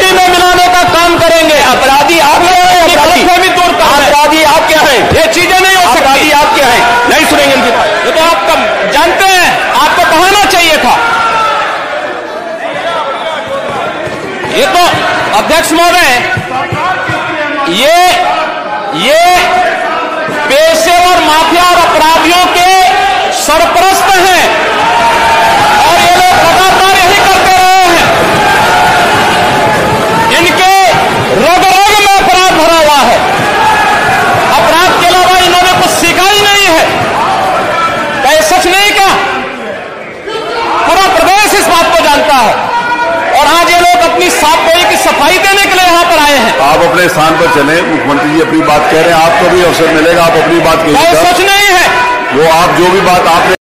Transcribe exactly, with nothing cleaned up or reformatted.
मिट्टी में मिलाने का काम करेंगे। अपराधी आप क्या है? अपराधी दूर कर अपराधी आप क्या है? ये चीजें नहीं हो सकती। अपराधी आप क्या है? नहीं सुनेंगे इनकी बात। ये तो आप जानते हैं, आपको कहना चाहिए था। ये तो अध्यक्ष महोदय, ये ये पेशेवर माफिया और अपराधियों के सरपरस्त हैं और ये लोग लगातार यही करते रहे हैं। इनके रोग रोग में अपराध भरा हुआ है। अपराध के अलावा इन्होंने कुछ सीखा ही नहीं है। क्या ये सच नहीं? क्या पूरा प्रदेश इस बात को जानता है? और आज ये लोग अपनी साफ गोई की सफाई देने के लिए यहाँ पर आए हैं। आप अपने स्थान पर चलें, मुख्यमंत्री जी अपनी बात कह रहे हैं, आपको भी अवसर मिलेगा, आप अपनी बात कहिए। सच नहीं है वो आप जो भी बात आपने